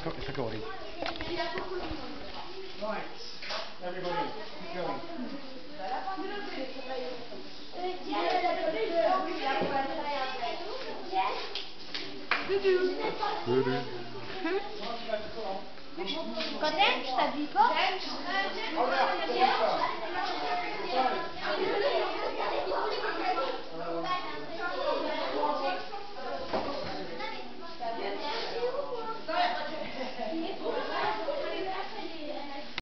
It's recording. Right, everybody, keep going. Quand même, je t'habille pas.